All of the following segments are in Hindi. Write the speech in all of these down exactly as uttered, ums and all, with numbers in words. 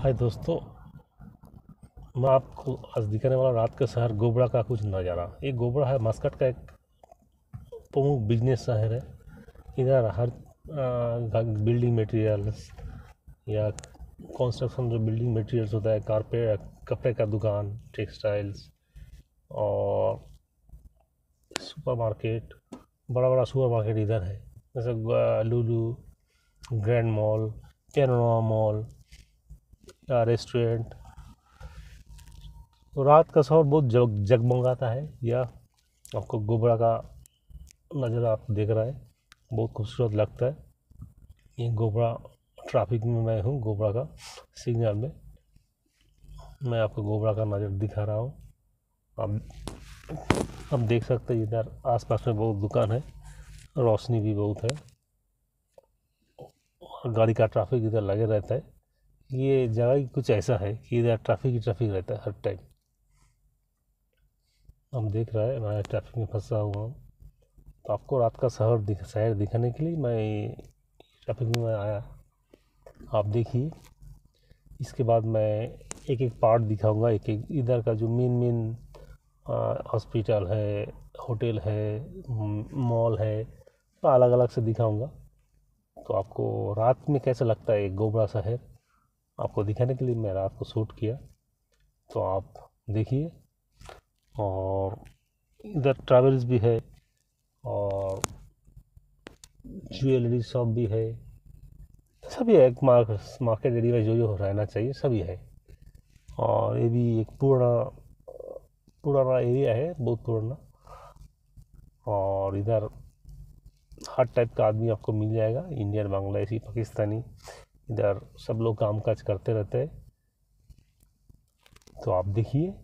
हाय दोस्तों, मैं आपको आज दिखाने वाला रात का शहर गोबरा का कुछ नज़ारा। ये गोबरा है मस्कट का एक प्रमुख बिजनेस शहर है। इधर हर बिल्डिंग मटेरियल्स या कंस्ट्रक्शन जो बिल्डिंग मटेरियल्स होता है, कारपेट, कपड़े का दुकान, टेक्सटाइल्स और सुपरमार्केट, बड़ा बड़ा सुपरमार्केट इधर है, जैसे Lulu, Grand Mall, Panorama Mall या रेस्टोरेंट। तो रात का शहर बहुत जग जगमगाता है। या आपको गोबरा का नज़ारा आप देख रहा है, बहुत खूबसूरत लगता है। ये गोबरा ट्रैफिक में मैं हूँ, गोबरा का सिग्नल में मैं आपको गोबरा का नज़ारा दिखा रहा हूँ। आप आप देख सकते हैं इधर आसपास में बहुत दुकान है, रोशनी भी बहुत है और गाड़ी का ट्रैफिक इधर लगे रहता है। ये जगह कुछ ऐसा है कि इधर ट्रैफिक ही ट्रैफिक रहता है हर टाइम। हम देख रहे हैं मैं ट्रैफिक में फंसा हुआ हूँ, तो आपको रात का शहर दिख शहर दिखाने के लिए मैं ट्रैफिक में आया। आप देखिए, इसके बाद मैं एक एक पार्ट दिखाऊंगा, एक एक इधर का जो मेन मेन हॉस्पिटल है, होटल है, मॉल है, तो अलग अलग से दिखाऊंगा। तो आपको रात में कैसा लगता है एक गोबरा शहर, आपको दिखाने के लिए मैं रात को शूट किया। तो आप देखिए। और इधर ट्रैवल्स भी है और ज्वेलरी शॉप भी है, सभी है। एक मार्केट एरिया जो जो रहना चाहिए सभी है। और ये भी एक पुराना पुराना एरिया है, बहुत पुराना। और इधर हर टाइप का आदमी आपको मिल जाएगा, इंडियन, बांग्लादेशी, पाकिस्तानी, इधर सब लोग काम काज करते रहते हैं। तो आप देखिए।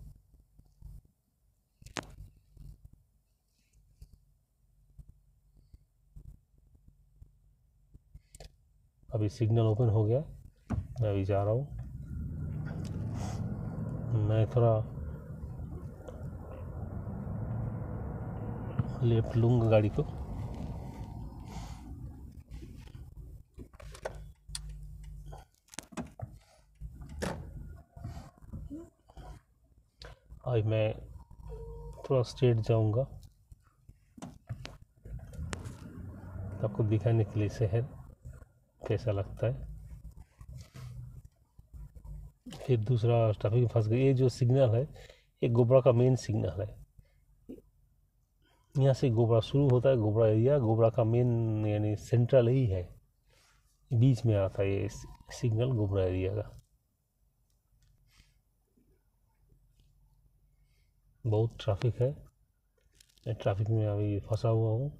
अभी सिग्नल ओपन हो गया, मैं अभी जा रहा हूँ। मैं थोड़ा लेफ्ट लूँगा गाड़ी को। अभी मैं थोड़ा स्ट्रेट जाऊँगा आपको दिखाने के लिए शहर कैसा लगता है। फिर दूसरा ट्रैफिक में फंस गई। ये जो सिग्नल है ये गोबरा का मेन सिग्नल है। यहाँ से गोबरा शुरू होता है, गोबरा एरिया गोबरा का मेन यानी सेंट्रल ही है, बीच में आता है ये सिग्नल गोबरा एरिया का। बहुत ट्रैफिक है, ट्रैफिक में अभी फंसा हुआ हूँ।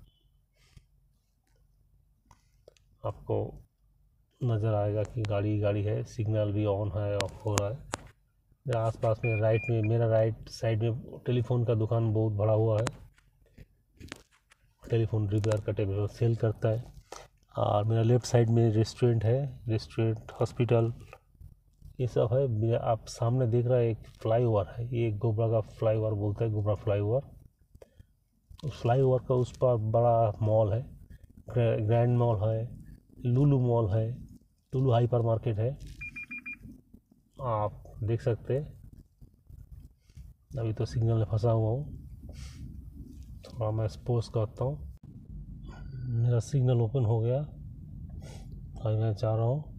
आपको नज़र आएगा कि गाड़ी गाड़ी है, सिग्नल भी ऑन है, ऑफ हो रहा है। आस पास में राइट में, मेरा राइट साइड में टेलीफोन का दुकान बहुत बड़ा हुआ है, टेलीफोन रिपेयर का, टेलीफोन सेल करता है। और मेरा लेफ़्ट साइड में रेस्टोरेंट है, रेस्टोरेंट, हॉस्पिटल, ये सब है। आप सामने देख रहे हैं एक फ्लाई ओवर है, ये गोबरा का फ्लाई ओवर बोलते हैं, गोबरा फ्लाई ओवर। उस फ्लाई ओवर का उस पर बड़ा मॉल है, ग्रैंड मॉल है, लुलु मॉल है, लुलु हाइपर मार्केट है, आप देख सकते हैं। अभी तो सिग्नल में फंसा हुआ हूँ, थोड़ा मैं स्पोज करता हूँ। मेरा सिग्नल ओपन हो गया, अभी मैं जा रहा हूँ।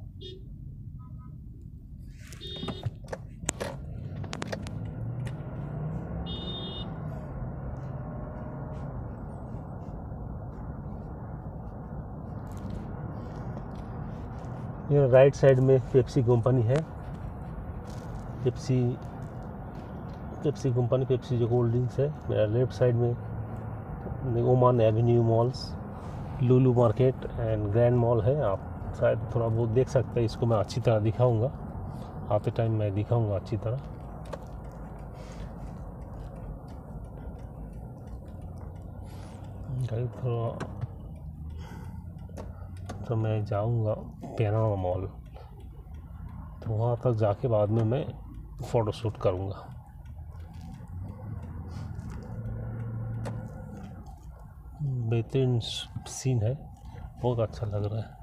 ये राइट साइड में पेप्सी कंपनी है, पेप्सी पेप्सी कंपनी, पेप्सी जो कोल्ड ड्रिंक्स है। मेरा लेफ्ट साइड में Oman Avenue malls, Lulu market and Grand Mall है। आप शायद थोड़ा बहुत देख सकते हैं, इसको मैं अच्छी तरह दिखाऊंगा, आते टाइम मैं दिखाऊंगा अच्छी तरह। थोड़ा तो मैं जाऊंगा पैनोरमा मॉल, तो वहाँ तक जाके बाद में मैं फ़ोटो शूट करूँगा। बेहतरीन सीन है, बहुत अच्छा लग रहा है।